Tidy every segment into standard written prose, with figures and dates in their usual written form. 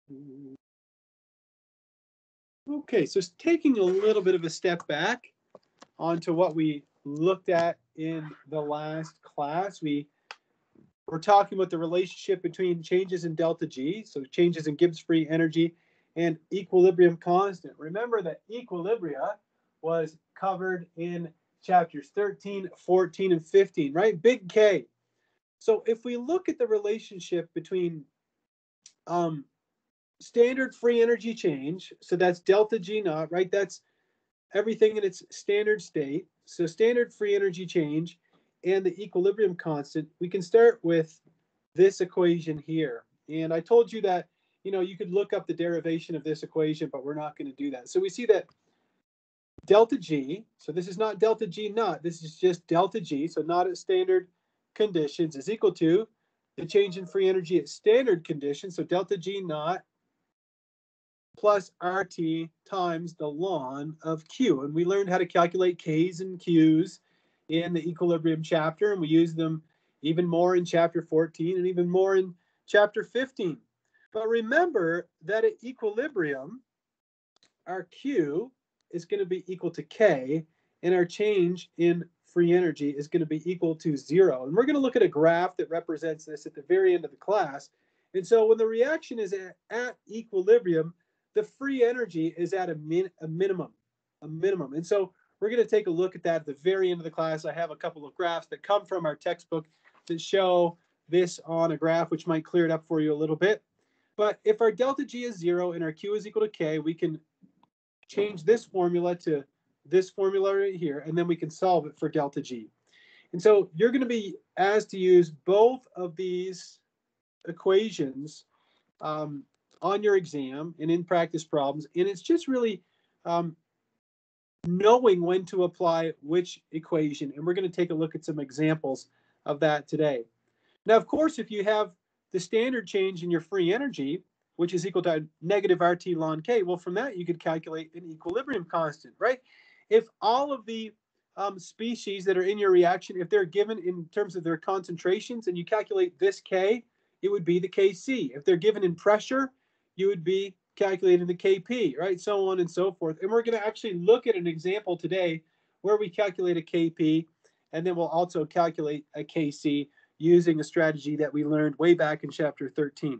Okay, so taking a little bit of a step back onto what we looked at in the last class, we were talking about the relationship between changes in delta G, so changes in Gibbs free energy, and equilibrium constant. Remember that equilibria was covered in chapters 13, 14, and 15, right? Big K. So if we look at the relationship between standard free energy change, so that's delta G naught, right? That's everything in its standard state. So standard free energy change and the equilibrium constant, we can start with this equation here. And I told you that, you could look up the derivation of this equation, but we're not going to do that. So we see that delta G, so this is not delta G naught, this is just delta G, so not at standard conditions, is equal to the change in free energy at standard conditions, so delta G naught plus RT times the ln of Q. And we learned how to calculate Ks and Qs in the equilibrium chapter, and we use them even more in chapter 14 and even more in chapter 15. But remember that at equilibrium, our Q is going to be equal to K, and our change in free energy is going to be equal to 0. And we're going to look at a graph that represents this at the very end of the class. And so when the reaction is at equilibrium, the free energy is at a minimum. And so we're going to take a look at that at the very end of the class. I have a couple of graphs that come from our textbook that show this on a graph, which might clear it up for you a little bit. But if our delta G is 0 and our Q is equal to K, we can change this formula to this formula right here, and then we can solve it for delta G. And so you're going to be asked to use both of these equations on your exam and in practice problems. And it's just really knowing when to apply which equation. And we're going to take a look at some examples of that today. Now, of course, if you have the standard change in your free energy, which is equal to negative RT ln K, well, from that, you could calculate an equilibrium constant, right? If all of the species that are in your reaction, if they're given in terms of their concentrations and you calculate this K, it would be the Kc. If they're given in pressure, you would be calculating the Kp, right? So on and so forth. And we're going to actually look at an example today where we calculate a Kp, and then we'll also calculate a Kc using a strategy that we learned way back in chapter 13.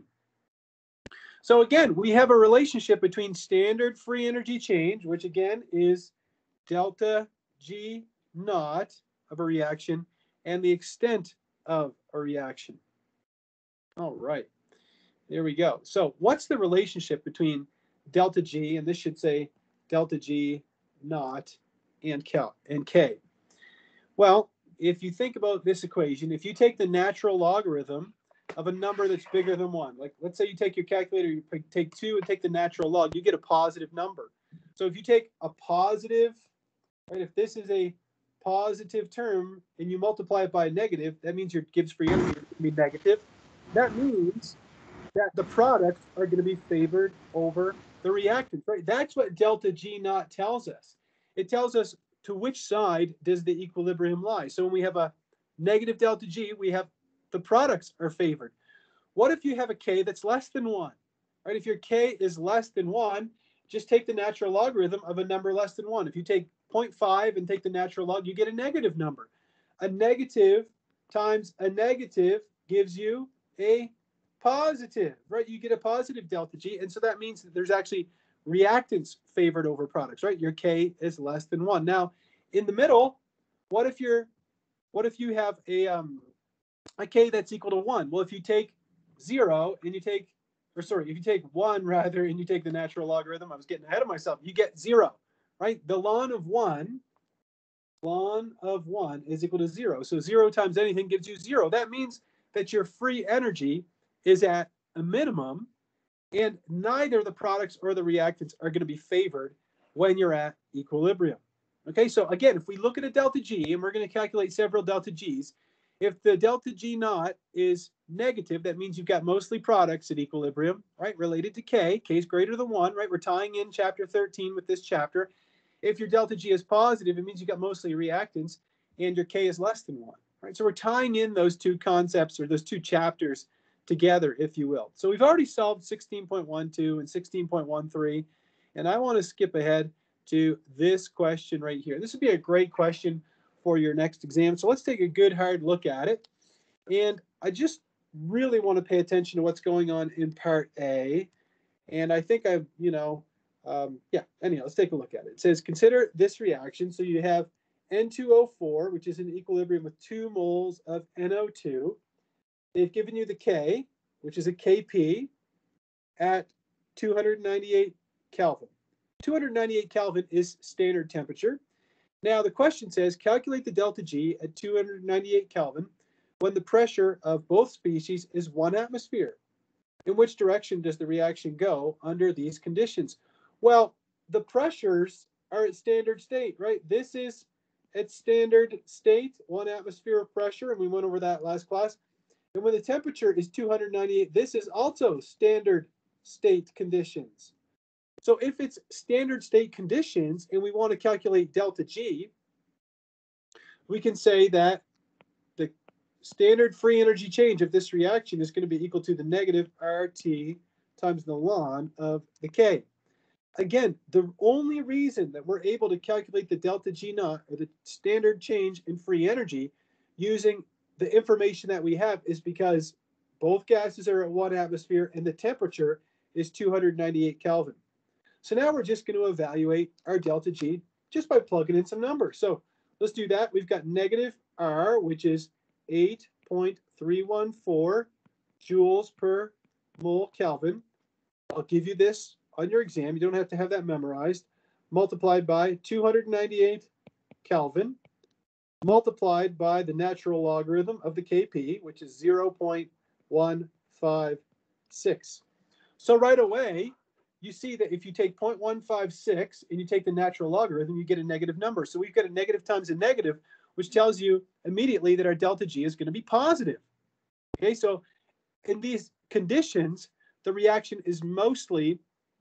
So again, we have a relationship between standard free energy change, which again is delta G naught of a reaction, and the extent of a reaction. All right, there we go. So what's the relationship between delta G, and this should say delta G naught and K? Well, if you think about this equation, if you take the natural logarithm of a number that's bigger than 1, like let's say you take your calculator, you take 2 and take the natural log, you get a positive number. So if you take a positive, right, if this is a positive term and you multiply it by a negative, that means your Gibbs free energy is going to be negative. That means that the products are going to be favored over the reactants, right? That's what delta G naught tells us. It tells us to which side does the equilibrium lie. So when we have a negative delta G, we have the products are favored. What if you have a K that's less than 1? Right? If your K is less than 1, just take the natural logarithm of a number less than 1. If you take 0.5 and take the natural log, you get a negative number. A negative times a negative gives you a positive, right? You get a positive delta G. And so that means that there's actually reactants favored over products, right? Your K is less than 1. Now, in the middle, what if you have a K that's equal to 1? Well, if you take 0 and you take, if you take 1 rather, and you take the natural logarithm, I was getting ahead of myself, you get 0, right? The ln of 1 is equal to 0. So 0 times anything gives you 0. That means that your free energy is at a minimum, and neither the products or the reactants are going to be favored when you're at equilibrium. Okay, so again, if we look at a delta G, and we're going to calculate several delta Gs, if the delta G naught is negative, that means you've got mostly products at equilibrium, right, related to K. K is greater than 1, right? We're tying in chapter 13 with this chapter. If your delta G is positive, it means you've got mostly reactants, and your K is less than 1, right? So we're tying in those two concepts, or those two chapters, together, if you will. So we've already solved 16.12 and 16.13, and I want to skip ahead to this question right here. This would be a great question for your next exam. So let's take a good hard look at it. And I just really want to pay attention to what's going on in part A. And I think I've, anyhow, let's take a look at it. It says, consider this reaction. So you have N2O4, which is in equilibrium with 2 moles of NO2. They've given you the K, which is a Kp, at 298 Kelvin. 298 Kelvin is standard temperature. Now the question says, calculate the delta G at 298 Kelvin when the pressure of both species is 1 atmosphere. In which direction does the reaction go under these conditions? Well, the pressures are at standard state, right? This is at standard state, 1 atmosphere of pressure, and we went over that last class. And when the temperature is 298, this is also standard state conditions. So if it's standard state conditions and we want to calculate delta G, we can say that the standard free energy change of this reaction is going to be equal to the negative RT times the ln of the K. Again, the only reason that we're able to calculate the delta G naught, or the standard change in free energy, using the information that we have is because both gases are at 1 atmosphere and the temperature is 298 Kelvin. So now we're just going to evaluate our delta G just by plugging in some numbers. So let's do that. We've got negative R, which is 8.314 joules per mole Kelvin. I'll give you this on your exam. You don't have to have that memorized. Multiplied by 298 Kelvin, multiplied by the natural logarithm of the Kp, which is 0.156. So right away, you see that if you take 0.156 and you take the natural logarithm, you get a negative number. So we've got a negative times a negative, which tells you immediately that our delta G is going to be positive. Okay, so in these conditions, the reaction is mostly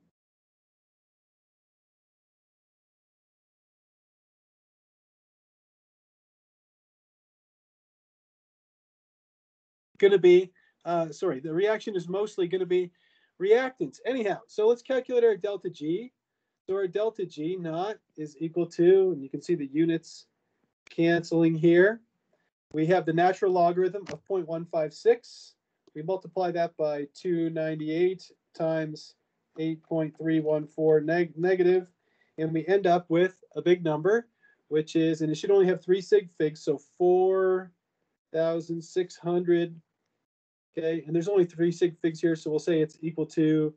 going to be, the reaction is mostly going to be reactants. Anyhow, so let's calculate our delta G. So our delta G naught is equal to, and you can see the units canceling here. We have the natural logarithm of 0.156. We multiply that by 298 times 8.314 negative, and we end up with a big number, which is, and it should only have 3 sig figs, so 4,600. Okay, and there's only 3 sig figs here, so we'll say it's equal to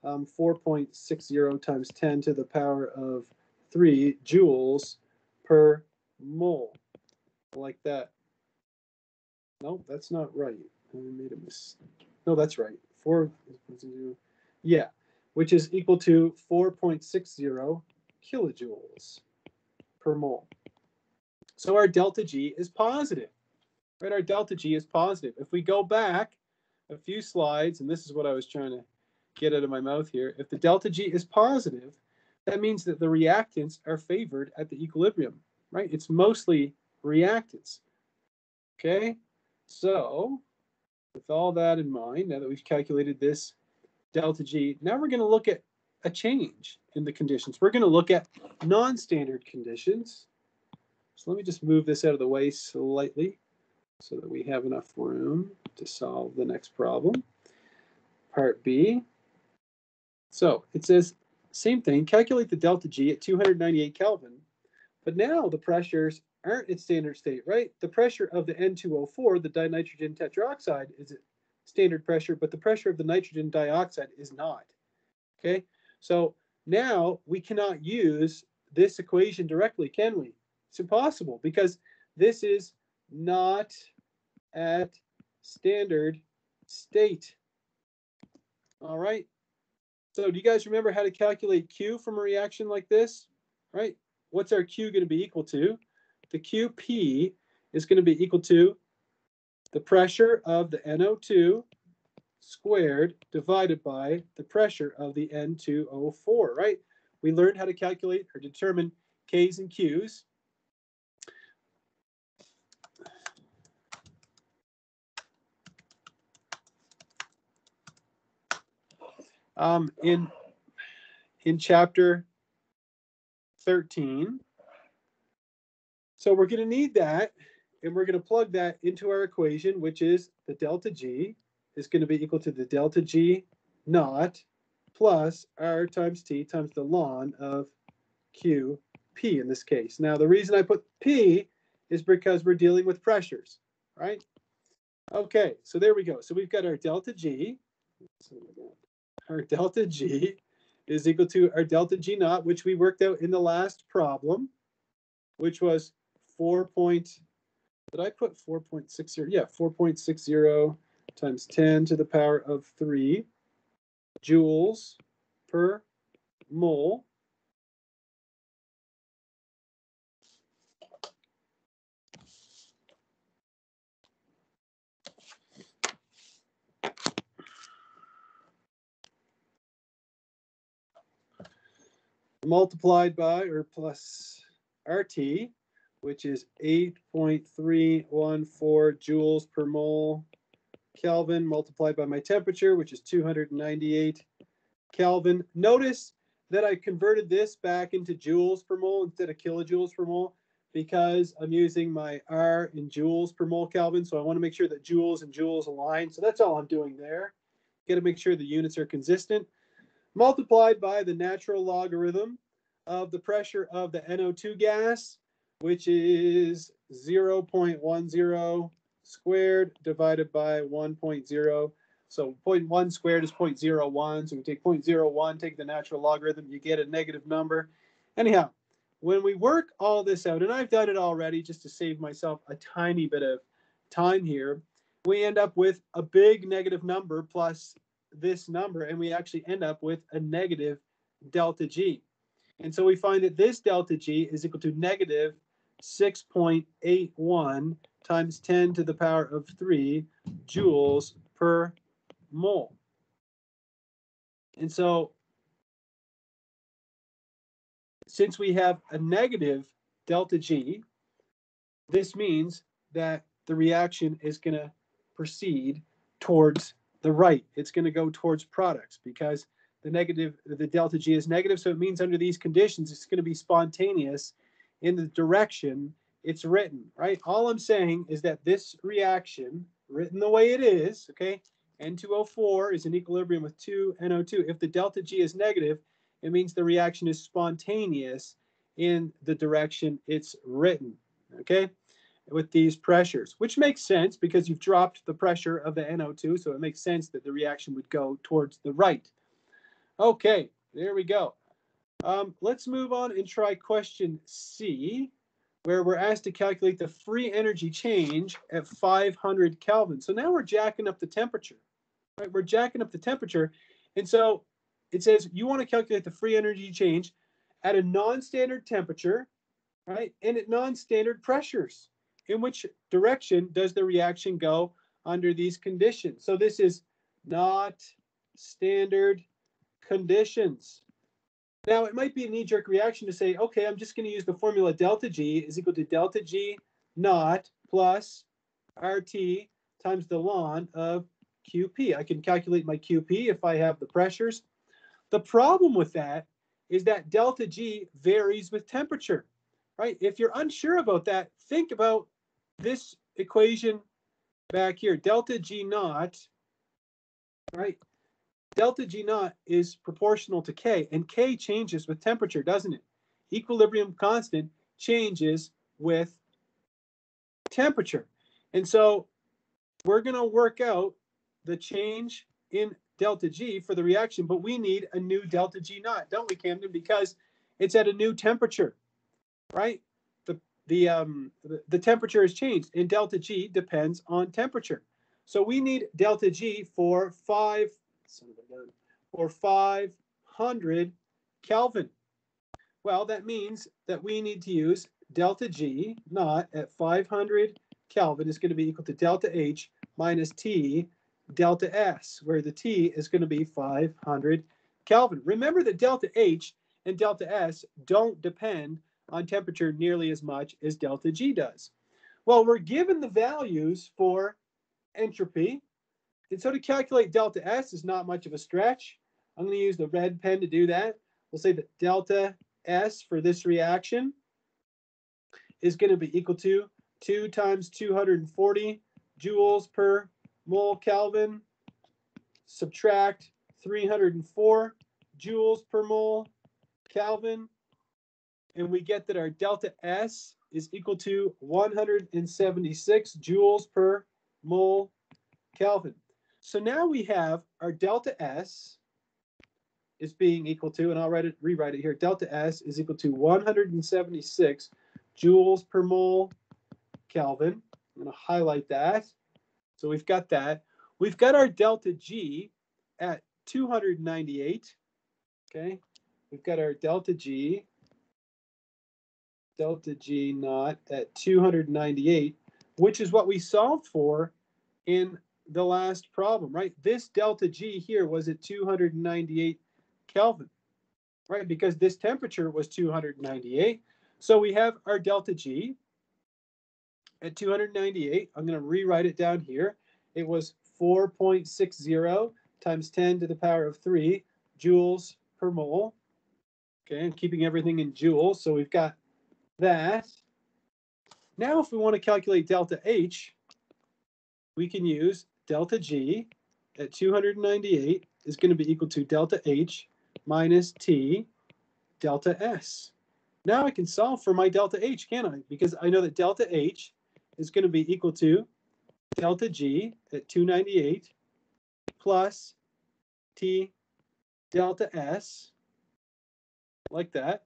4.60 times 10 to the power of 3 joules per mole, like that. No, that's not right. I made a mistake. No, that's right. 4, yeah, which is equal to 4.60 kilojoules per mole. So our delta G is positive, right? Our delta G is positive. If we go back a few slides, and this is what I was trying to get out of my mouth here, if the delta G is positive, that means that the reactants are favored at the equilibrium, right? It's mostly reactants. Okay, so with all that in mind, now that we've calculated this delta G, now we're going to look at a change in the conditions. We're going to look at non-standard conditions. So let me just move this out of the way slightly so that we have enough room to solve the next problem. Part B. So it says, same thing, calculate the delta G at 298 Kelvin, but now the pressures aren't at standard state, right? The pressure of the N2O4, the dinitrogen tetroxide, is at standard pressure, but the pressure of the nitrogen dioxide is not. Okay, so now we cannot use this equation directly, can we? It's impossible because this is not at standard state. All right. So do you guys remember how to calculate Q from a reaction like this? Right? What's our Q going to be equal to? The QP is going to be equal to the pressure of the NO2 squared divided by the pressure of the N2O4, right? We learned how to calculate or determine Ks and Qs. in chapter 13. So we're going to need that, and we're going to plug that into our equation, which is the delta G is going to be equal to the delta G naught plus R times T times the ln of Q P in this case. Now, the reason I put P is because we're dealing with pressures, right? Okay, so there we go. So we've got our delta G. Our delta G is equal to our delta G naught, which we worked out in the last problem, which was 4. Did I put 4.60? Yeah, 4.60 times 10 to the power of 3 joules per mole. Multiplied by or plus RT, which is 8.314 joules per mole Kelvin, multiplied by my temperature, which is 298 Kelvin. Notice that I converted this back into joules per mole instead of kilojoules per mole because I'm using my R in joules per mole Kelvin. So I want to make sure that joules and joules align. So that's all I'm doing there. Got to make sure the units are consistent. Multiplied by the natural logarithm of the pressure of the NO2 gas, which is 0.10 squared divided by 1.0. So 0.1 squared is 0.01. So we take 0.01, take the natural logarithm, you get a negative number. Anyhow, when we work all this out, and I've done it already just to save myself a tiny bit of time here, we end up with a big negative number plus this number, and we actually end up with a negative delta G. And so we find that this delta G is equal to negative 6.81 times 10 to the power of 3 joules per mole. And so since we have a negative delta G, this means that the reaction is going to proceed towards the right. It's going to go towards products because the delta G is negative. So it means under these conditions, it's going to be spontaneous in the direction it's written, right? All I'm saying is that this reaction, written the way it is, okay, N2O4 is in equilibrium with 2NO2. If the delta G is negative, it means the reaction is spontaneous in the direction it's written, okay, with these pressures, which makes sense because you've dropped the pressure of the NO2, so it makes sense that the reaction would go towards the right. Okay, there we go. Let's move on and try question C, where we're asked to calculate the free energy change at 500 Kelvin. So now we're jacking up the temperature, right? We're jacking up the temperature. And so it says you want to calculate the free energy change at a non-standard temperature, right? And at non-standard pressures. In which direction does the reaction go under these conditions? So this is not standard conditions. Now, it might be a knee-jerk reaction to say, okay, I'm just going to use the formula delta G is equal to delta G naught plus RT times the ln of QP. I can calculate my QP if I have the pressures. The problem with that is that delta G varies with temperature, right? If you're unsure about that, think about this equation back here. Delta G naught, right? Delta G naught is proportional to K, and K changes with temperature, doesn't it? Equilibrium constant changes with temperature. And so we're going to work out the change in delta G for the reaction, but we need a new delta G naught, don't we, Camden? Because it's at a new temperature, right? The temperature has changed, and delta G depends on temperature. So we need delta G for 500 Kelvin. Well, that means that we need to use delta G naught at 500 Kelvin is going to be equal to delta H minus T delta S, where the T is going to be 500 Kelvin. Remember that delta H and delta S don't depend on temperature nearly as much as delta G does. Well, we're given the values for entropy, and so to calculate delta S is not much of a stretch. I'm going to use the red pen to do that. We'll say that delta S for this reaction is going to be equal to 2 times 240 joules per mole Kelvin, subtract 304 joules per mole Kelvin, and we get that our delta S is equal to 176 joules per mole Kelvin. So now we have our delta S is being equal to, and I'll rewrite it here, delta S is equal to 176 joules per mole Kelvin. I'm going to highlight that. So we've got that. We've got our delta G at 298. Okay, we've got our delta G naught at 298, which is what we solved for in the last problem, right? This delta G here was at 298 Kelvin, right? Because this temperature was 298. So we have our delta G at 298. I'm going to rewrite it down here. It was 4.60 times 10 to the power of 3 joules per mole. Okay, I'm keeping everything in joules. So we've got that. Now, if we want to calculate delta H, we can use delta G at 298 is going to be equal to delta H minus T delta S. Now I can solve for my delta H, can't I? Because I know that delta H is going to be equal to delta G at 298 plus T delta S, like that.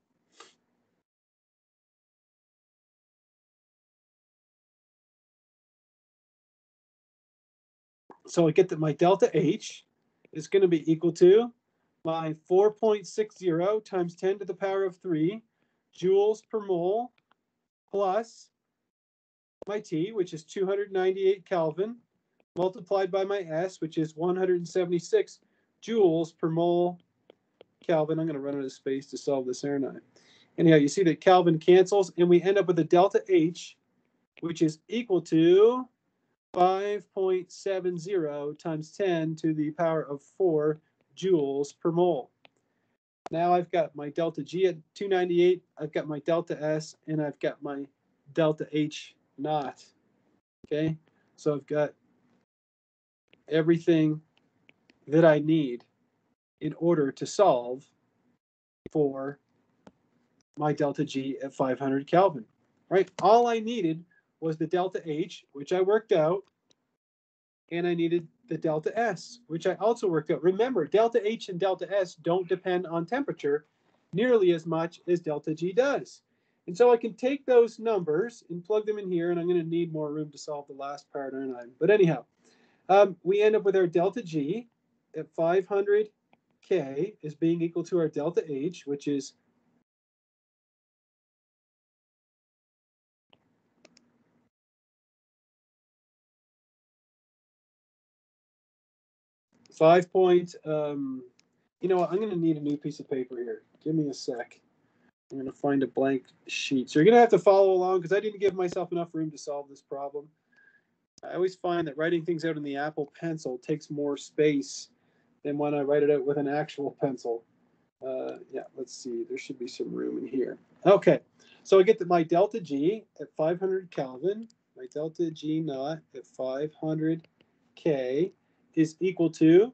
So I get that my delta H is going to be equal to my 4.60 times 10 to the power of 3 joules per mole plus my T, which is 298 Kelvin, multiplied by my S, which is 176 joules per mole Kelvin. I'm going to run out of space to solve this, aren't I? Anyhow, you see that Kelvin cancels, and we end up with a delta H, which is equal to 5.70 times 10 to the power of 4 joules per mole. Now I've got my delta G at 298, I've got my delta S, and I've got my delta H naught. Okay, so I've got everything that I need in order to solve for my delta G at 500 Kelvin, right? All I needed was the delta H, which I worked out, and I needed the delta S, which I also worked out. Remember, delta H and delta S don't depend on temperature nearly as much as delta G does. And so I can take those numbers and plug them in here, and I'm going to need more room to solve the last part, aren't I? But anyhow, we end up with our delta G at 500 K is being equal to our delta H, which is 5 point, you know what, I'm going to need a new piece of paper here. Give me a sec. I'm going to find a blank sheet. So you're going to have to follow along because I didn't give myself enough room to solve this problem. I always find that writing things out in the Apple Pencil takes more space than when I write it out with an actual pencil. Yeah, let's see. There should be some room in here. Okay, so I get that my delta G at 500 Kelvin, my delta G naught at 500 K is equal to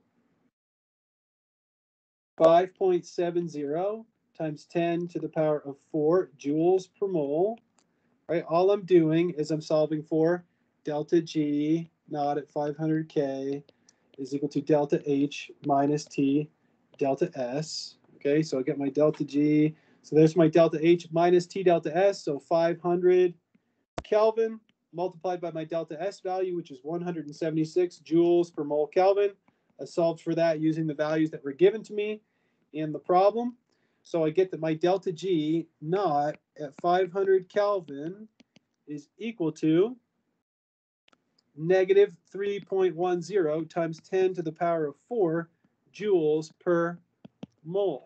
5.70 times 10 to the power of 4 joules per mole. Right, all I'm doing is I'm solving for delta G naught at 500 K is equal to delta H minus T delta S. Okay, so I get my delta G. So there's my delta H minus T delta S. So 500 Kelvin multiplied by my delta S value, which is 176 joules per mole Kelvin. I solved for that using the values that were given to me in the problem. So I get that my delta G naught at 500 Kelvin is equal to negative 3.10 times 10 to the power of 4 joules per mole.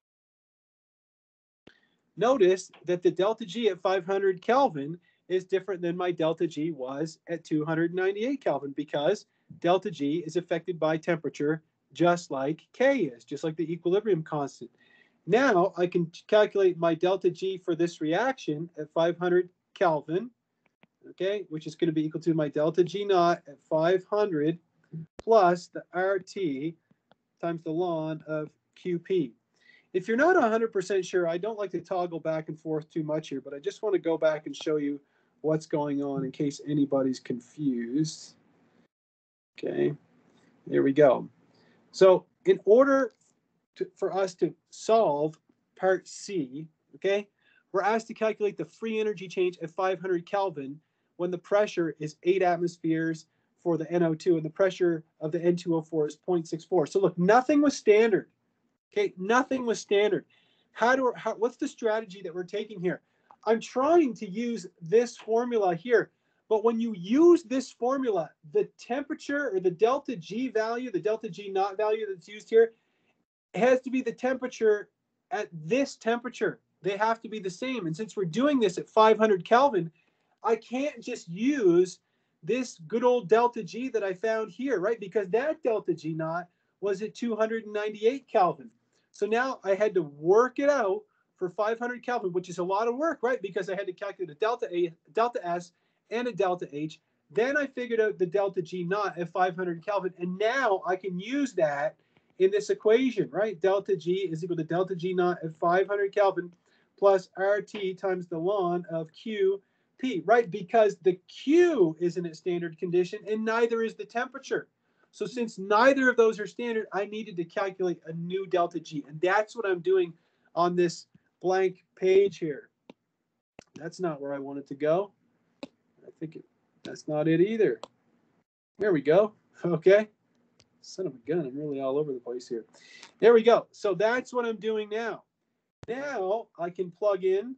Notice that the delta G at 500 Kelvin is different than my delta G was at 298 Kelvin because delta G is affected by temperature just like K is, just like the equilibrium constant. Now I can calculate my delta G for this reaction at 500 Kelvin, okay, which is going to be equal to my delta G naught at 500 plus the RT times the ln of QP. If you're not 100% sure, I don't like to toggle back and forth too much here, but I just want to go back and show you what's going on in case anybody's confused. Okay, there we go. So in order for us to solve part C, okay, we're asked to calculate the free energy change at 500 Kelvin when the pressure is 8 atmospheres for the NO2 and the pressure of the N2O4 is 0.64. So look, nothing was standard. Okay, nothing was standard. What's the strategy that we're taking here? I'm trying to use this formula here, but when you use this formula, the temperature or the delta G value, the delta G naught value that's used here, it has to be the temperature at this temperature. They have to be the same. And since we're doing this at 500 Kelvin, I can't just use this good old delta G that I found here, right? Because that delta G naught was at 298 Kelvin. So now I had to work it out for 500 Kelvin, which is a lot of work, right? Because I had to calculate a delta S, and a delta H. Then I figured out the delta G naught at 500 Kelvin, and now I can use that in this equation, right? Delta G is equal to delta G naught at 500 Kelvin plus RT times the ln of QP, right? Because the Q isn't at standard condition and neither is the temperature. So since neither of those are standard, I needed to calculate a new delta G. And that's what I'm doing on this blank page here. That's not where I want it to go. I think that's not it either. There we go. Okay. Son of a gun, I'm really all over the place here. There we go. So that's what I'm doing now. Now I can plug in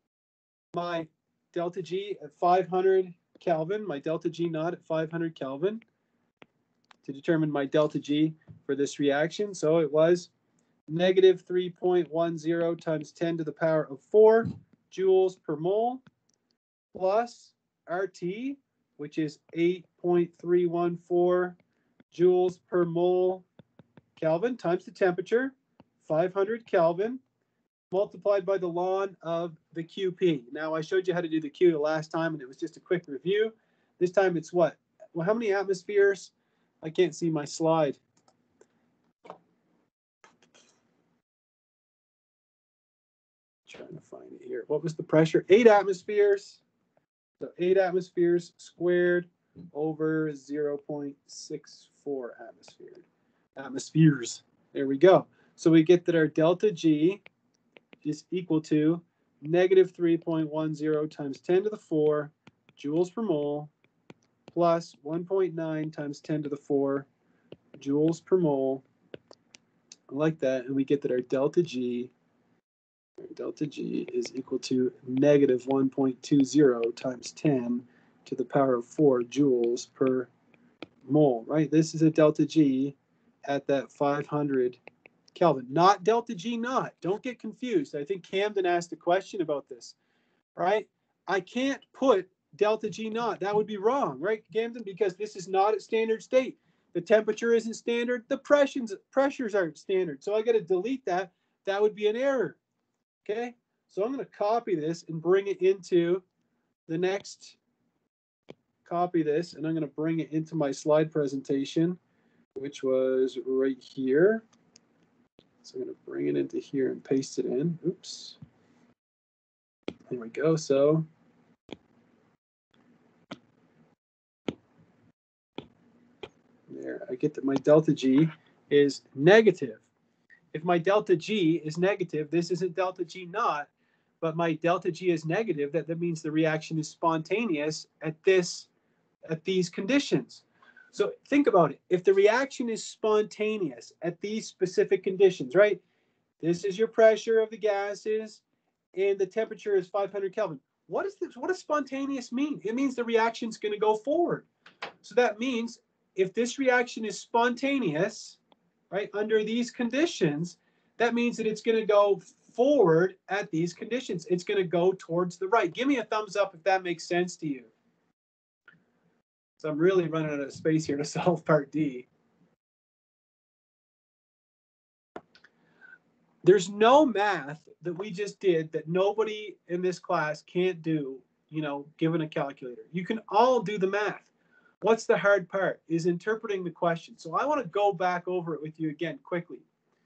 my delta G at 500 Kelvin, my delta G naught at 500 Kelvin to determine my delta G for this reaction. So it was negative 3.10 times 10 to the power of 4 joules per mole plus RT, which is 8.314 joules per mole Kelvin times the temperature, 500 Kelvin, multiplied by the ln of the QP. Now, I showed you how to do the Q the last time, and it was just a quick review. This time it's what? Well, how many atmospheres? I can't see my slide. Trying to find it here. What was the pressure? 8 atmospheres. So 8 atmospheres squared over 0.64 atmospheres. There we go. So we get that our delta G is equal to negative 3.10 times 10 to the 4 joules per mole plus 1.9 times 10 to the 4 joules per mole, like that. And we get that our delta G is equal to negative 1.20 times 10 to the power of 4 joules per mole, right? This is a delta G at that 500 Kelvin, not delta G naught. Don't get confused. I think Camden asked a question about this, right? I can't put delta G naught. That would be wrong, right, Camden? Because this is not at standard state. The temperature isn't standard. The pressures aren't standard. So I got to delete that. That would be an error. Okay, so I'm going to copy this and bring it into the next, copy this, and I'm going to bring it into my slide presentation, which was right here. So I'm going to bring it into here and paste it in. Oops. There we go. So there, I get that my delta G is negative. If my delta G is negative, this isn't delta G naught, but my delta G is negative, that means the reaction is spontaneous at these conditions. So think about it. If the reaction is spontaneous at these specific conditions, right? This is your pressure of the gases, and the temperature is 500 Kelvin. What does spontaneous mean? It means the reaction is going to go forward. So that means if this reaction is spontaneous, right, under these conditions, that means that it's going to go forward at these conditions. It's going to go towards the right. Give me a thumbs up if that makes sense to you. So I'm really running out of space here to solve part D. There's no math that we just did that nobody in this class can't do, you know, given a calculator. You can all do the math. What's the hard part is interpreting the question. So I want to go back over it with you again quickly.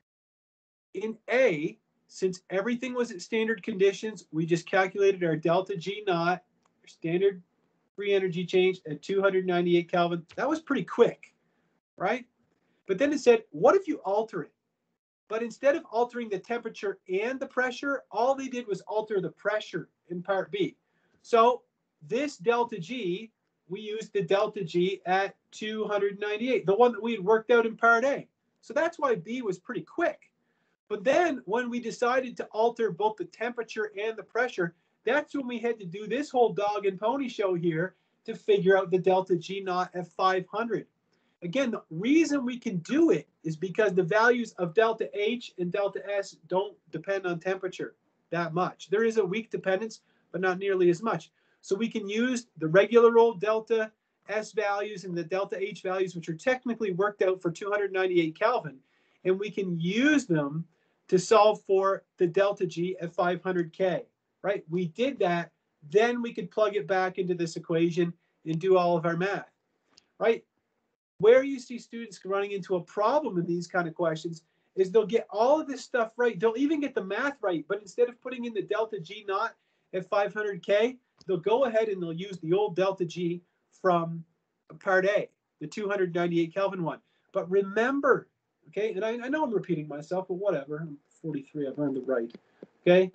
In A, since everything was at standard conditions, we just calculated our delta G naught, standard free energy change at 298 Kelvin. That was pretty quick, right? But then it said, what if you alter it? But instead of altering the temperature and the pressure, all they did was alter the pressure in part B. So this delta G, we used the delta G at 298, the one that we had worked out in part A. So that's why B was pretty quick. But then when we decided to alter both the temperature and the pressure, that's when we had to do this whole dog and pony show here to figure out the delta G naught at 500. Again, the reason we can do it is because the values of delta H and delta S don't depend on temperature that much. There is a weak dependence, but not nearly as much. So we can use the regular old delta S values and the delta H values, which are technically worked out for 298 Kelvin, and we can use them to solve for the delta G at 500 K, right? We did that, then we could plug it back into this equation and do all of our math, right? Where you see students running into a problem in these kind of questions is they'll get all of this stuff right. They'll even get the math right, but instead of putting in the delta G naught at 500K, they'll go ahead and they'll use the old delta G from part A, the 298 Kelvin one. But remember, okay, and I know I'm repeating myself, but whatever. I'm 43, I've earned the right, okay?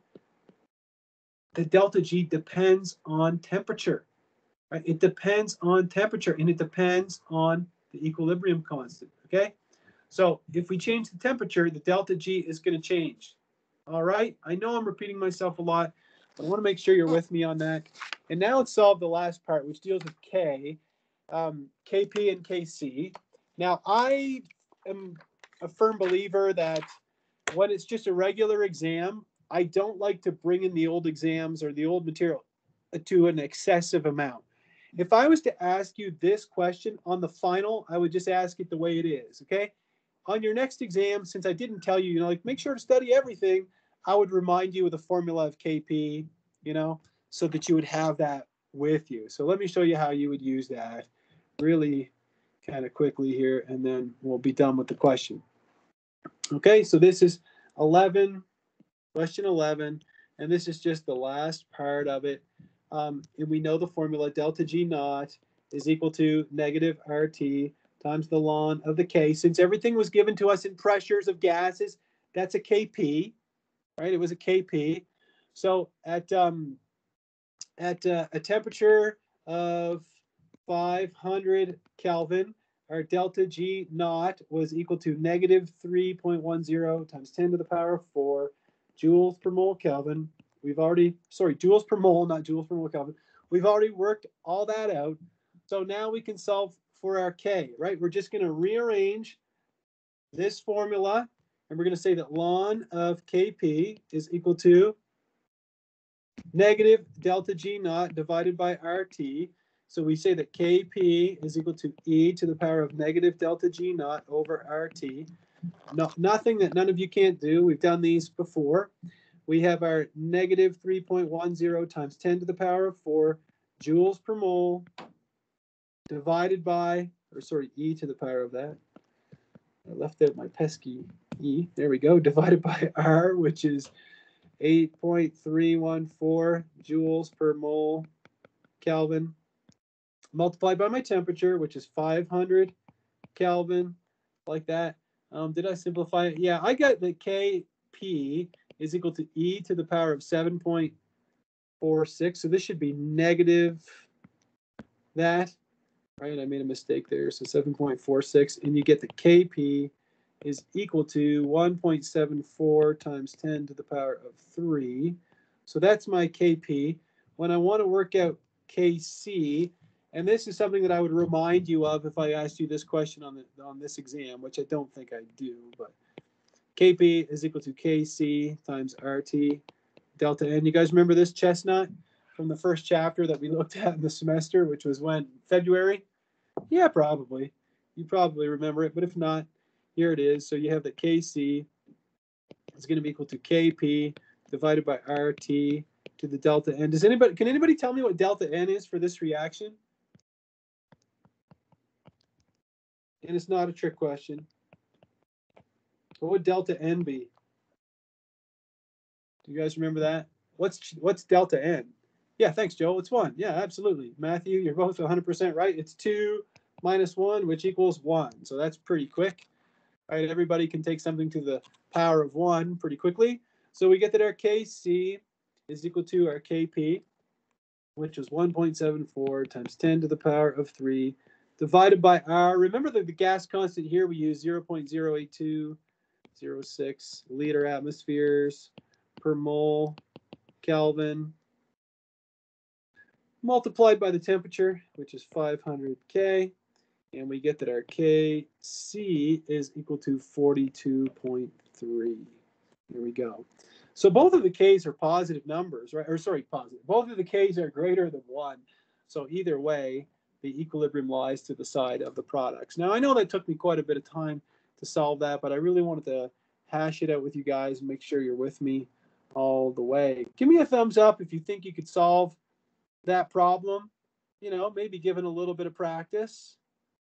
The delta G depends on temperature, right? It depends on temperature, and it depends on the equilibrium constant, okay? So if we change the temperature, the delta G is going to change. All right, I know I'm repeating myself a lot, but I want to make sure you're with me on that. And now let's solve the last part, which deals with K, KP and KC. Now, I am a firm believer that when it's just a regular exam, I don't like to bring in the old exams or the old material to an excessive amount. If I was to ask you this question on the final, I would just ask it the way it is, okay? On your next exam, since I didn't tell you, like make sure to study everything, I would remind you of the formula of KP, so that you would have that with you. So let me show you how you would use that really kind of quickly here, and then we'll be done with the question. Okay, so this is 11, question 11, and this is just the last part of it. And we know the formula, delta G naught is equal to negative RT times the ln of the K. Since everything was given to us in pressures of gases, that's a KP, right? It was a KP. So at a temperature of 500 Kelvin, our delta G naught was equal to negative 3.10 times 10 to the power of 4 joules per mole Kelvin. We've already, joules per mole, not joules per mole Kelvin. We've already worked all that out. So now we can solve for our K, right? We're just going to rearrange this formula, and we're going to say that ln of Kp is equal to negative delta G naught divided by RT. So we say that Kp is equal to e to the power of negative delta G naught over RT. No, nothing that none of you can't do. We've done these before. We have our negative 3.10 times 10 to the power of 4 joules per mole divided by, e to the power of that. I left out my pesky e. There we go. Divided by R, which is 8.314 joules per mole Kelvin, multiplied by my temperature, which is 500 Kelvin, like that. Did I simplify it? Yeah, I got the Kp is equal to e to the power of 7.46. So this should be negative that, right? I made a mistake there. So 7.46, and you get the Kp is equal to 1.74 times 10 to the power of 3. So that's my Kp. When I want to work out Kc, and this is something that I would remind you of if I asked you this question on this exam, which I don't think I do, but Kp is equal to Kc times RT delta N. You guys remember this chestnut from the first chapter that we looked at in the semester, which was when? February? Yeah, probably. You probably remember it, but if not, here it is. So you have the Kc is going to be equal to Kp divided by RT to the delta N. Can anybody tell me what delta N is for this reaction? And it's not a trick question. What would delta N be? Do you guys remember that? What's delta N? Yeah, thanks, Joe. It's 1. Yeah, absolutely. Matthew, you're both 100% right. It's 2 minus 1, which equals 1. So that's pretty quick. All right, everybody can take something to the power of 1 pretty quickly. So we get that our Kc is equal to our Kp, which is 1.74 times 10 to the power of 3, divided by R. Remember that the gas constant here, we use 0.08206 liter atmospheres per mole Kelvin, multiplied by the temperature, which is 500 K, and we get that our Kc is equal to 42.3. Here we go. So both of the K's are positive numbers, right? Or sorry, positive. Both of the K's are greater than 1. So either way, the equilibrium lies to the side of the products. Now, I know that took me quite a bit of time to solve that, but I really wanted to hash it out with you guys and make sure you're with me all the way. Give me a thumbs up if you think you could solve that problem, you know, maybe given a little bit of practice.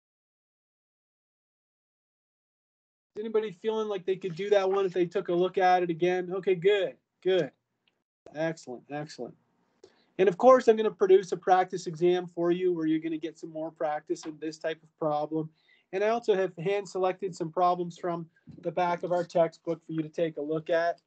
Is anybody feeling like they could do that one if they took a look at it again? Okay, good, good. Excellent, excellent. And of course, I'm going to produce a practice exam for you where you're going to get some more practice in this type of problem. And I also have hand selected some problems from the back of our textbook for you to take a look at.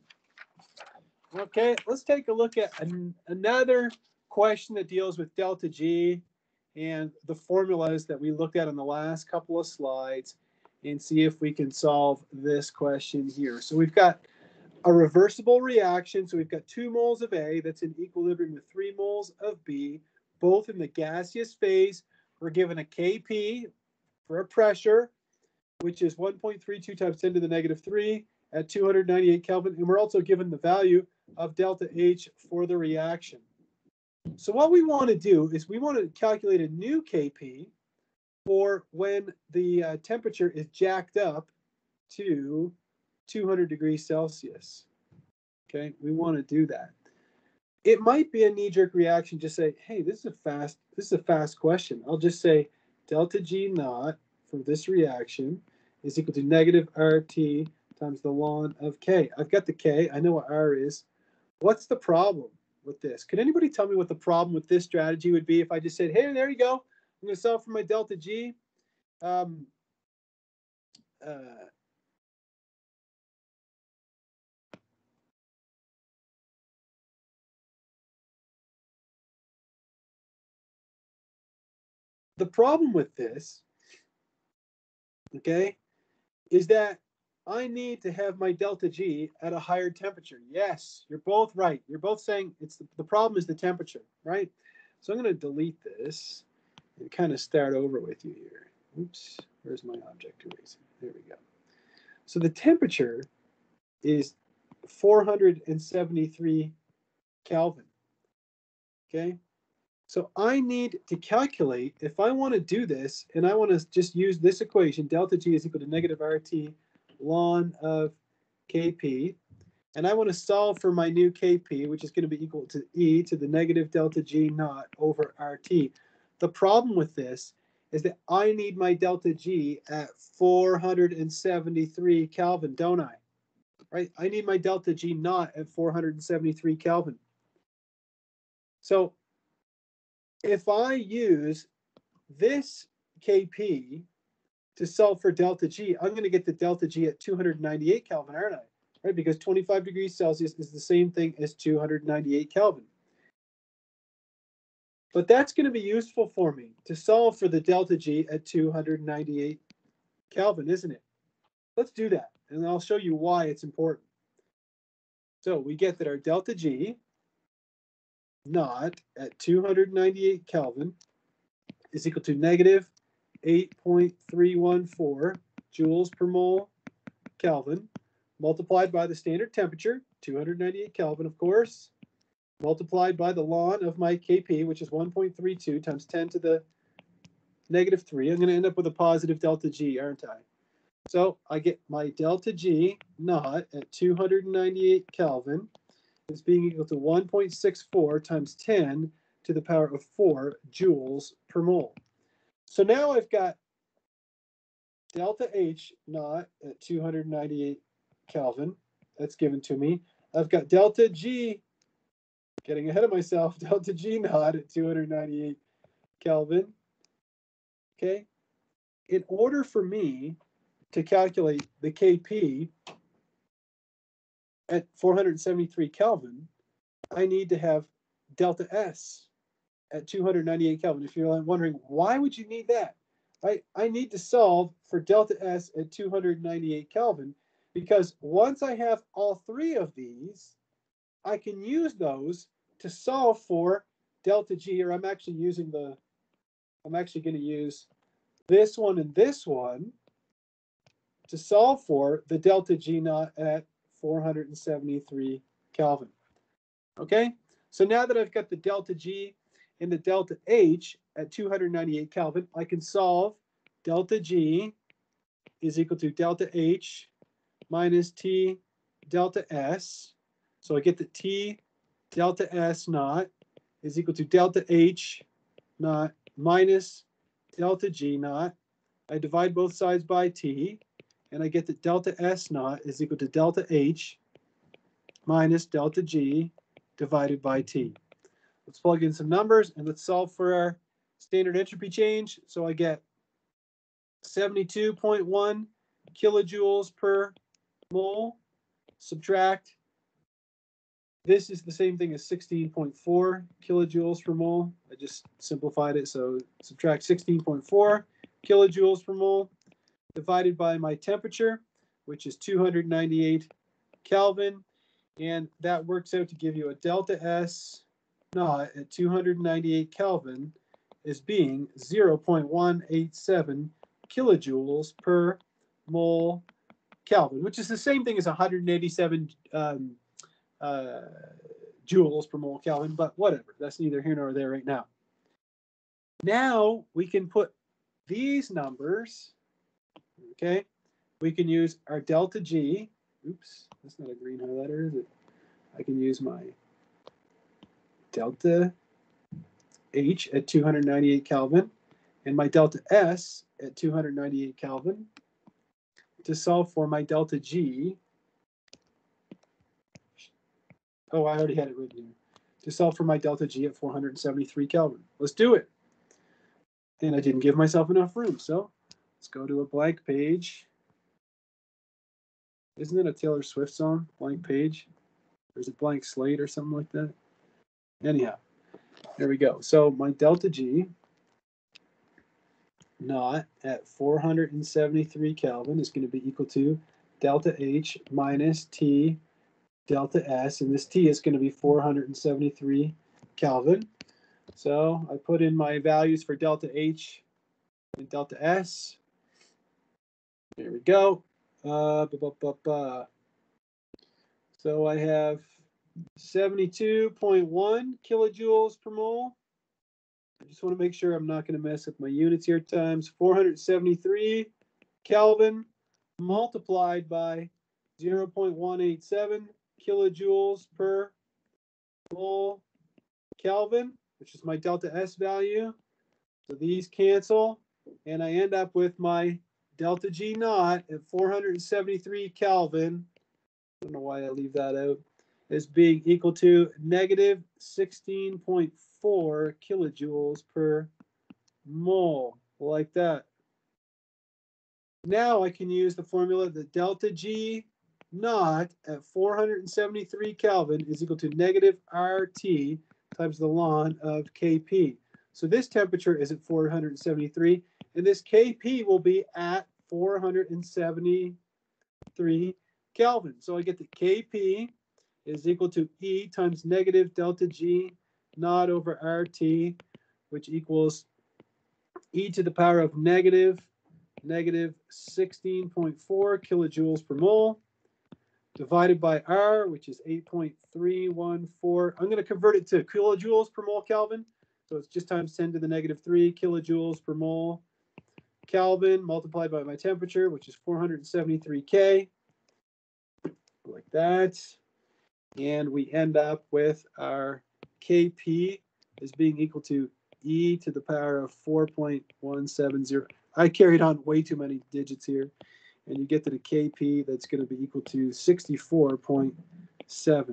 Okay, let's take a look at another question that deals with delta G and the formulas that we looked at in the last couple of slides and see if we can solve this question here. So we've got a reversible reaction. So we've got 2 moles of A that's in equilibrium with 3 moles of B, both in the gaseous phase. We're given a Kp for a pressure, which is 1.32 times 10 to the negative 3 at 298 Kelvin. And we're also given the value of delta H for the reaction. So what we want to do is we want to calculate a new Kp for when the temperature is jacked up to 200 degrees Celsius. Okay, we want to do that. It might be a knee-jerk reaction, just say, hey, this is a fast question. I'll just say delta G naught for this reaction is equal to negative RT times the ln of K. I've got the K, I know what R is. What's the problem with this? Could anybody tell me what the problem with this strategy would be if I just said, hey, there you go, I'm going to solve for my delta G. The problem with this, okay, is that I need to have my delta G at a higher temperature. Yes, you're both right. You're both saying it's the problem is the temperature, right? So I'm going to delete this and kind of start over with you here. Oops, where's my object eraser? There we go. So the temperature is 473 Kelvin, okay? So I need to calculate, if I want to do this, and I want to just use this equation, delta G is equal to negative RT ln of Kp, and I want to solve for my new Kp, which is going to be equal to E to the negative delta G naught over RT. The problem with this is that I need my delta G at 473 Kelvin, don't I? Right? I need my delta G naught at 473 Kelvin. So if I use this Kp to solve for delta G, I'm going to get the delta G at 298 Kelvin, aren't I? Right? Because 25 degrees Celsius is the same thing as 298 Kelvin. But that's going to be useful for me to solve for the delta G at 298 Kelvin, isn't it? Let's do that, and I'll show you why it's important. So we get that our delta G naught at 298 Kelvin is equal to negative 8.314 joules per mole Kelvin, multiplied by the standard temperature, 298 Kelvin, of course, multiplied by the ln of my Kp, which is 1.32 times 10 to the negative 3. I'm going to end up with a positive delta G, aren't I? So I get my delta G naught at 298 Kelvin is being equal to 1.64 times 10 to the power of 4 joules per mole. So now I've got delta H naught at 298 Kelvin. That's given to me. I've got delta G, getting ahead of myself, delta G naught at 298 Kelvin. Okay. In order for me to calculate the Kp at 473 Kelvin, I need to have delta S at 298 Kelvin. If you're wondering, why would you need that? I need to solve for delta S at 298 Kelvin because once I have all three of these, I can use those to solve for delta G, or I'm actually going to use this one and this one to solve for the delta G naught at 473 Kelvin. Okay, so now that I've got the delta G and the delta H at 298 Kelvin, I can solve delta G is equal to delta H minus T delta S. So I get that T delta S naught is equal to delta H naught minus delta G naught. I divide both sides by T, and I get that delta S naught is equal to delta H minus delta G divided by T. Let's plug in some numbers and let's solve for our standard entropy change. So I get 72.1 kilojoules per mole. Subtract, this is the same thing as 16.4 kilojoules per mole. I just simplified it, so subtract 16.4 kilojoules per mole divided by my temperature, which is 298 Kelvin, and that works out to give you a delta S naught at 298 Kelvin as being 0.187 kilojoules per mole Kelvin, which is the same thing as 187 joules per mole Kelvin, but whatever. That's neither here nor there right now. Now we can put these numbers, okay? We can use our delta G. Oops, that's not a green highlighter, is it? I can use my delta H at 298 Kelvin and my delta S at 298 Kelvin to solve for my delta G. Oh, I already had it written here. To solve for my delta G at 473 Kelvin. Let's do it. And I didn't give myself enough room, so let's go to a blank page. Isn't it a Taylor Swift song, Blank Page? Or is it Blank Slate or something like that? Anyhow, there we go. So my delta G naught at 473 Kelvin is going to be equal to delta H minus T delta S, and this T is going to be 473 Kelvin. So I put in my values for delta H and delta S. There we go. So I have 72.1 kilojoules per mole. I just want to make sure I'm not going to mess up my units here, times 473 Kelvin multiplied by 0.187 kilojoules per mole Kelvin, which is my delta S value. So these cancel, and I end up with my delta G naught at 473 Kelvin. I don't know why I leave that out. As being equal to negative 16.4 kilojoules per mole, like that. Now I can use the formula that delta G naught at 473 Kelvin is equal to negative RT times the ln of Kp. So this temperature is at 473, and this Kp will be at 473 Kelvin. So I get that Kp is equal to E times negative delta G naught over RT, which equals E to the power of negative 16.4 kilojoules per mole, divided by R, which is 8.314. I'm going to convert it to kilojoules per mole Kelvin. So it's just times 10 to the negative 3 kilojoules per mole Kelvin multiplied by my temperature, which is 473 K, like that. And we end up with our Kp as being equal to e to the power of 4.170. I carried on way too many digits here. And you get to the Kp that's going to be equal to 64.7.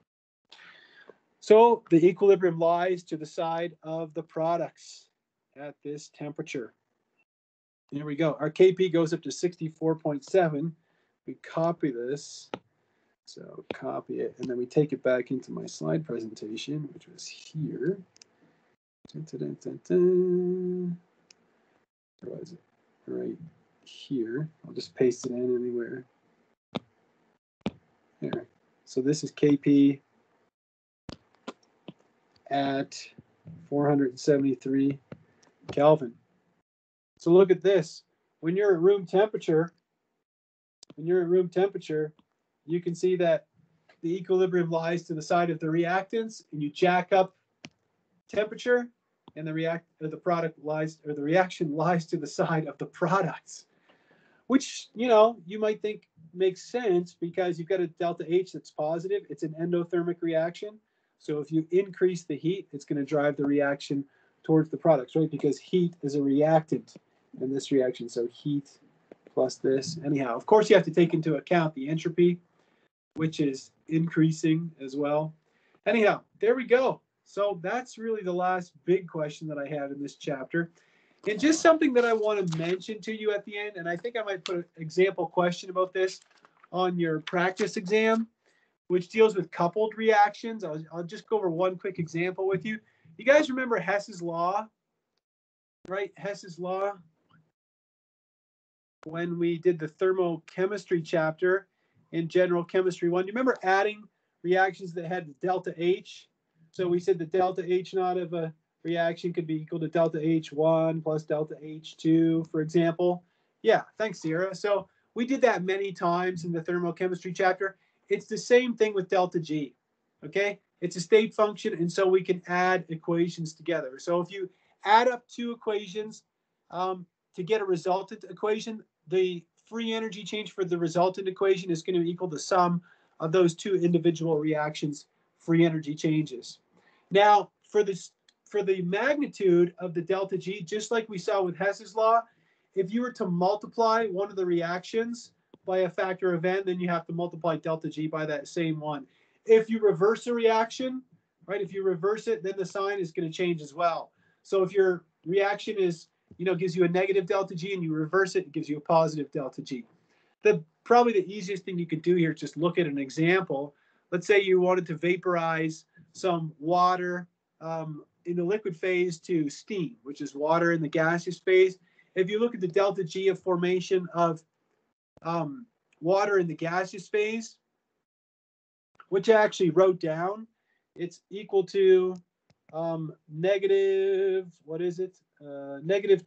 So the equilibrium lies to the side of the products at this temperature. Here we go. Our Kp goes up to 64.7. We copy this. So copy it, and then we take it back into my slide presentation, which was here. Dun, dun, dun, dun. Where was it? Right here. I'll just paste it in anywhere. There. So this is Kp at 473 Kelvin. So look at this. When you're at room temperature, you can see that the equilibrium lies to the side of the reactants, and you jack up temperature, and the reaction lies to the side of the products, which, you know, you might think makes sense because you've got a delta H that's positive. It's an endothermic reaction. So if you increase the heat, it's going to drive the reaction towards the products, right? Because heat is a reactant in this reaction. So heat plus this. Anyhow, of course, you have to take into account the entropy, which is increasing as well. Anyhow, there we go. So that's really the last big question that I had in this chapter. And just something that I want to mention to you at the end, and I think I might put an example question about this on your practice exam, which deals with coupled reactions. I'll just go over one quick example with you. You guys remember Hess's law, right? Hess's law, when we did the thermochemistry chapter in General Chemistry 1. You remember adding reactions that had delta H? So we said the delta H naught of a reaction could be equal to delta H1 plus delta H2, for example. Yeah, thanks, Sierra. So we did that many times in the thermochemistry chapter. It's the same thing with delta G, okay? It's a state function, and so we can add equations together. So if you add up two equations to get a resultant equation, the free energy change for the resultant equation is going to equal the sum of those two individual reactions' free energy changes. Now, for the magnitude of the delta G, just like we saw with Hess's law, if you were to multiply one of the reactions by a factor of n, then you have to multiply delta G by that same one. If you reverse a reaction, right, if you reverse it, then the sign is going to change as well. So if your reaction is, gives you a negative delta G and you reverse it, it gives you a positive delta G. Probably the easiest thing you could do here is just look at an example. Let's say you wanted to vaporize some water in the liquid phase to steam, which is water in the gaseous phase. If you look at the delta G of formation of water in the gaseous phase, which I actually wrote down, it's equal to negative, what is it? Negative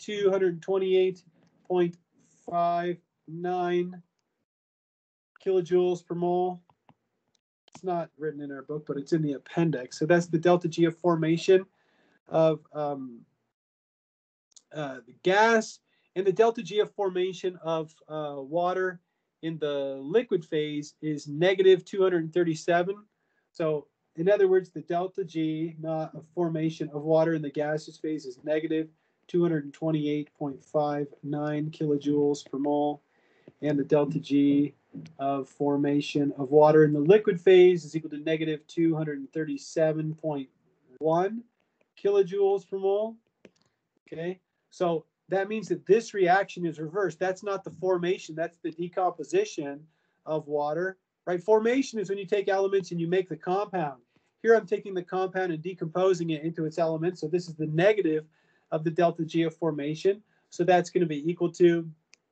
228.59 kilojoules per mole. It's not written in our book, but it's in the appendix. So that's the delta G of formation of the gas, and the delta G of formation of water in the liquid phase is negative 237. So in other words, the delta G of formation of water in the gaseous phase is negative 228.59 kilojoules per mole. And the delta G of formation of water in the liquid phase is equal to negative 237.1 kilojoules per mole. Okay, so that means that this reaction is reversed. That's not the formation, that's the decomposition of water, right? Formation is when you take elements and you make the compound. Here I'm taking the compound and decomposing it into its elements. So this is the negative of the delta G of formation. So that's going to be equal to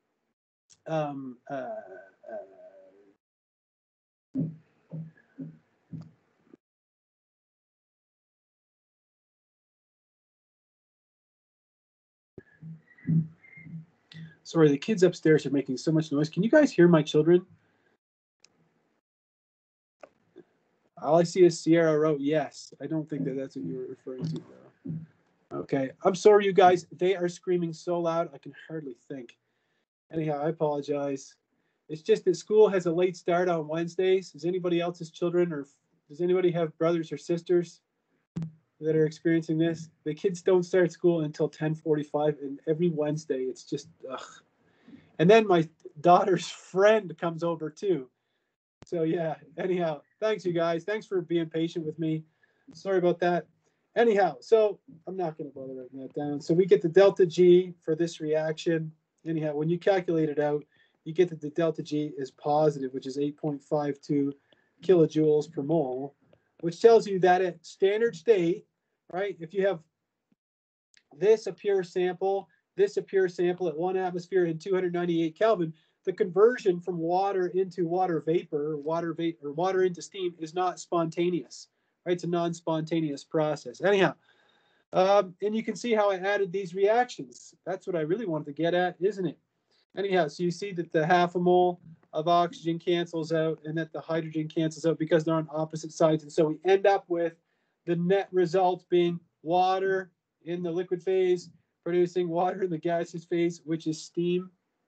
sorry, the kids upstairs are making so much noise. Can you guys hear my children? All I see is Sierra wrote yes. I don't think that that's what you were referring to, though. Okay, I'm sorry, you guys. They are screaming so loud I can hardly think. Anyhow, I apologize. It's just that school has a late start on Wednesdays. Is anybody else's children, or does anybody have brothers or sisters that are experiencing this? The kids don't start school until 10:45, and every Wednesday it's just ugh. And then my daughter's friend comes over too. So yeah, anyhow, thanks you guys. Thanks for being patient with me. Sorry about that. Anyhow, so I'm not going to bother writing that down. So we get the delta G for this reaction. Anyhow, when you calculate it out, you get that the delta G is positive, which is 8.52 kilojoules per mole, which tells you that at standard state, right, if you have this a pure sample, this a pure sample at 1 atmosphere and 298 Kelvin, the conversion from water into water vapor, or water into steam is not spontaneous, right? It's a non-spontaneous process. Anyhow, and you can see how I added these reactions. That's what I really wanted to get at, isn't it? Anyhow, so you see that the half a mole of oxygen cancels out and that the hydrogen cancels out because they're on opposite sides. And so we end up with the net result being water in the liquid phase producing water in the gaseous phase, which is steam.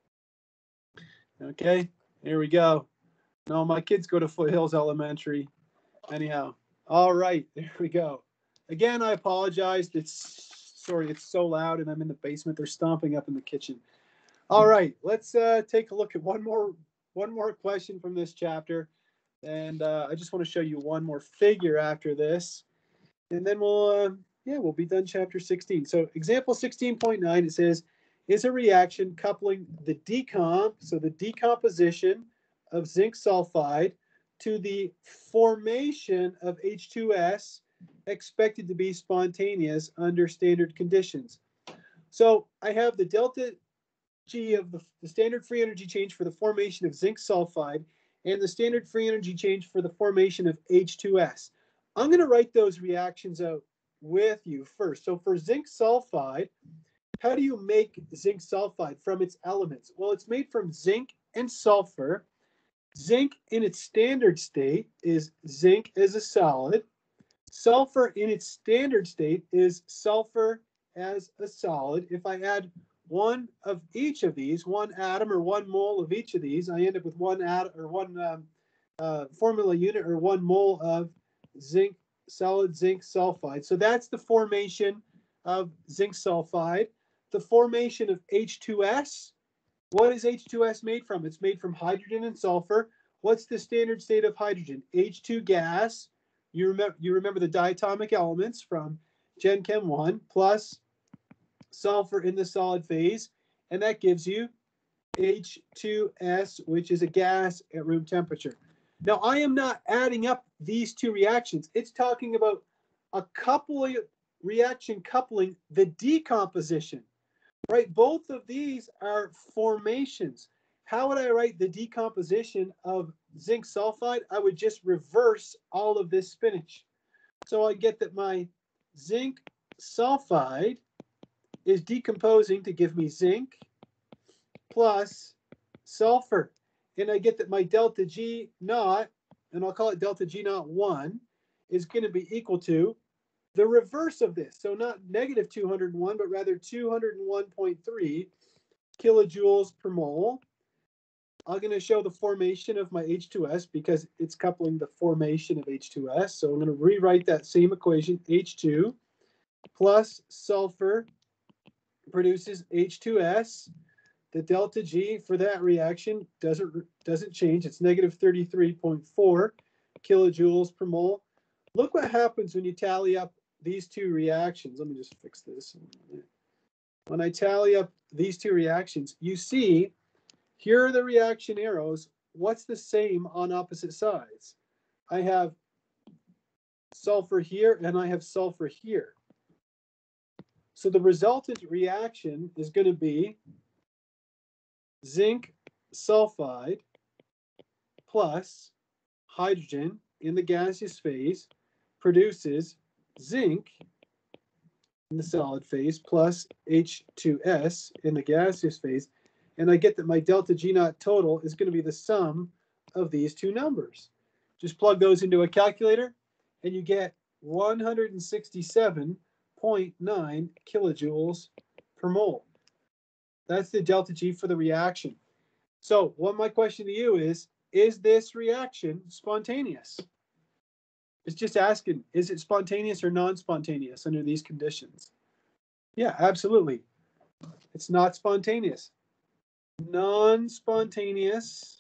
Okay, here we go. No, my kids go to Foothills Elementary. Anyhow, all right, there we go. Again, I apologize. It's so loud, and I'm in the basement. They're stomping up in the kitchen. All right, let's take a look at one more question from this chapter, and I just want to show you one more figure after this, and then we'll be done chapter 16. So example 16.9, it says, is a reaction coupling the the decomposition of zinc sulfide to the formation of H2S expected to be spontaneous under standard conditions. So I have the delta G of the standard free energy change for the formation of zinc sulfide and the standard free energy change for the formation of H2S. I'm going to write those reactions out with you first. So for zinc sulfide, how do you make zinc sulfide from its elements? Well, it's made from zinc and sulfur. Zinc in its standard state is zinc as a solid. Sulfur in its standard state is sulfur as a solid. If I add one of each of these, one atom or one mole of each of these, I end up with one atom or one formula unit or 1 mole of solid zinc sulfide. So that's the formation of zinc sulfide. The formation of H2S. What is H2S made from? It's made from hydrogen and sulfur. What's the standard state of hydrogen? H2 gas. You remember the diatomic elements from Gen Chem 1 plus sulfur in the solid phase, and that gives you H2S, which is a gas at room temperature. Now, I am not adding up these two reactions. It's talking about a reaction coupling the decomposition, right? Both of these are formations. How would I write the decomposition of zinc sulfide? I would just reverse all of this spinach. So I get that my zinc sulfide is decomposing to give me zinc plus sulfur. And I get that my delta G naught, and I'll call it delta G naught 1, is going to be equal to the reverse of this. So not negative 201, but rather 201.3 kilojoules per mole. I'm going to show the formation of my H2S because it's coupling the formation of H2S. So I'm going to rewrite that same equation, H2 plus sulfur produces H2S. The delta G for that reaction doesn't change. It's negative 33.4 kilojoules per mole. Look what happens when you tally up these two reactions. Let me just fix this. When I tally up these two reactions, you see here are the reaction arrows. What's the same on opposite sides? I have sulfur here and I have sulfur here. So the resultant reaction is going to be zinc sulfide plus hydrogen in the gaseous phase produces zinc in the solid phase plus H2S in the gaseous phase. And I get that my delta G naught total is going to be the sum of these two numbers. Just plug those into a calculator and you get 167.6 0.9 kilojoules per mole. That's the delta G for the reaction. So what my question to you is this reaction spontaneous? It's just asking, is it spontaneous or non-spontaneous under these conditions? Yeah, absolutely. It's not spontaneous. Non-spontaneous,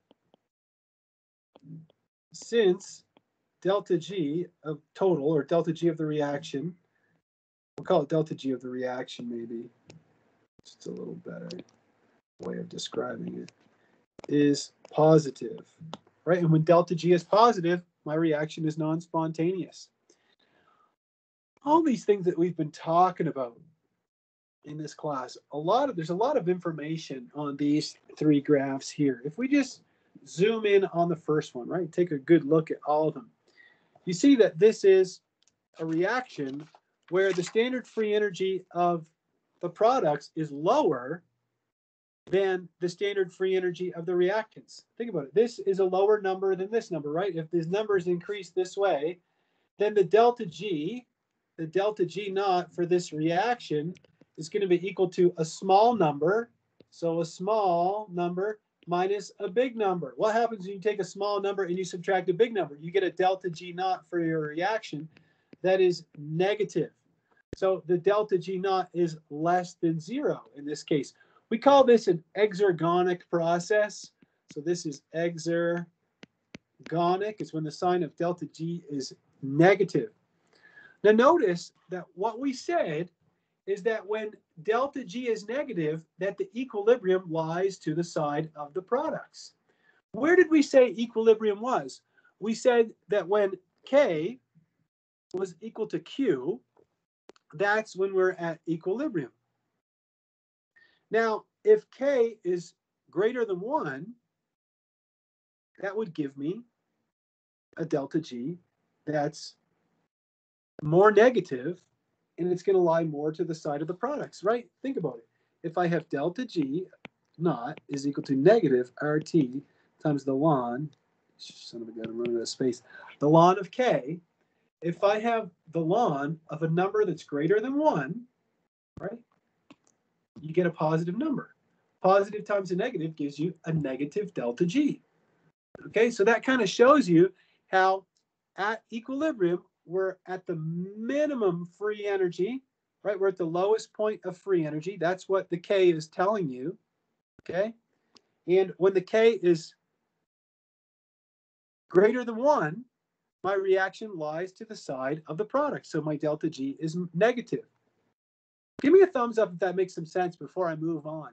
since delta G of total, or delta G of the reaction, we'll call it delta G of the reaction maybe. It's a little better way of describing it, is positive, right? And when delta G is positive, my reaction is non-spontaneous. All these things that we've been talking about in this class, there's a lot of information on these three graphs here. If we just zoom in on the first one, right, take a good look at all of them, you see that this is a reaction where the standard free energy of the products is lower than the standard free energy of the reactants. Think about it. This is a lower number than this number, right? If these numbers increase this way, then the delta G naught for this reaction is going to be equal to a small number. So a small number minus a big number. What happens when you take a small number and you subtract a big number? You get a delta G naught for your reaction that is negative. So the delta G naught is less than 0 in this case. We call this an exergonic process. So this is exergonic. It's when the sign of delta G is negative. Now notice that what we said is that when delta G is negative, that the equilibrium lies to the side of the products. Where did we say equilibrium was? We said that when K was equal to Q, that's when we're at equilibrium. Now, if K is greater than 1, that would give me a delta G that's more negative, and it's going to lie more to the side of the products, right? Think about it. If I have delta G naught is equal to negative RT times the ln, son of a gun, I'm running out of space, the ln of K, if I have the ln of a number that's greater than 1, right, you get a positive number. Positive times a negative gives you a negative delta G. Okay, so that kind of shows you how at equilibrium, we're at the minimum free energy, right? We're at the lowest point of free energy. That's what the K is telling you, okay? And when the K is greater than 1, my reaction lies to the side of the product. So my delta G is negative. Give me a thumbs up if that makes some sense before I move on.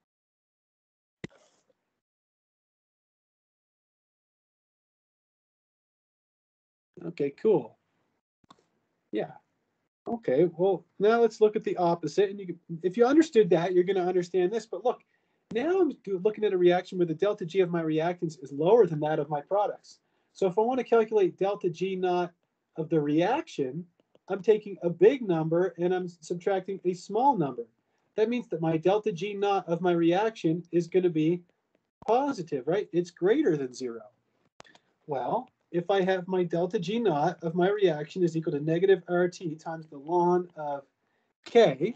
Okay, cool. Yeah. Okay, well, now let's look at the opposite. And if you understood that, you're going to understand this. But look, now I'm looking at a reaction where the delta G of my reactants is lower than that of my products. So if I want to calculate delta G naught of the reaction, I'm taking a big number and I'm subtracting a small number. That means that my delta G naught of my reaction is going to be positive, right? It's greater than 0. Well, if I have my delta G naught of my reaction is equal to negative RT times the ln of K,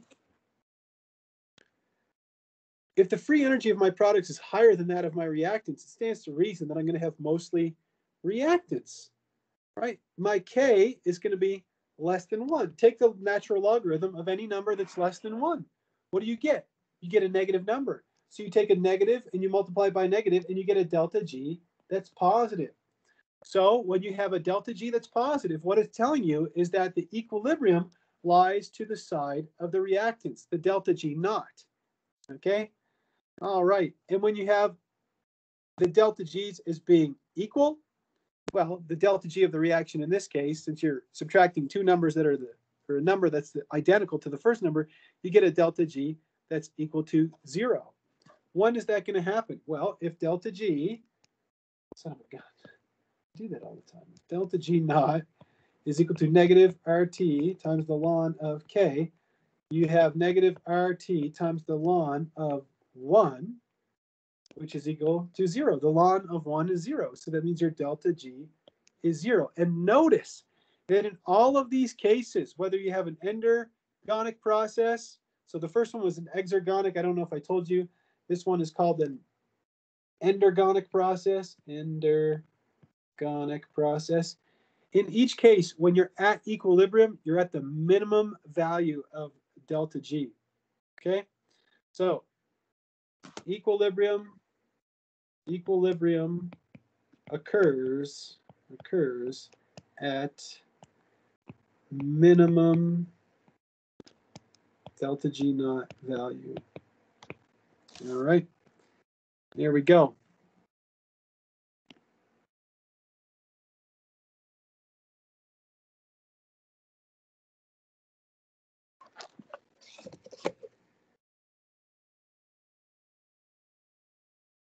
if the free energy of my products is higher than that of my reactants, it stands to reason that I'm going to have mostly reactants, right? My K is going to be less than 1. Take the natural logarithm of any number that's less than 1. What do you get? You get a negative number. So you take a negative and you multiply by negative and you get a delta G that's positive. So when you have a delta G that's positive, what it's telling you is that the equilibrium lies to the side of the reactants, the delta G naught. Okay? All right. And when you have the delta G's as being equal, well, the delta G of the reaction in this case, since you're subtracting two numbers that are or a number that's identical to the first number, you get a delta G that's equal to 0. When is that going to happen? Well, if delta G, son of a gun, I do that all the time. Delta G naught is equal to negative RT times the ln of K. You have negative RT times the ln of 1, which is equal to 0. The ln of 1 is 0. So that means your delta G is 0. And notice that in all of these cases, whether you have an endergonic process, so the first one was an exergonic. I don't know if I told you. This one is called an endergonic process. Endergonic process. In each case, when you're at equilibrium, you're at the minimum value of delta G. Okay? So equilibrium occurs at minimum delta G naught value. All right, there we go.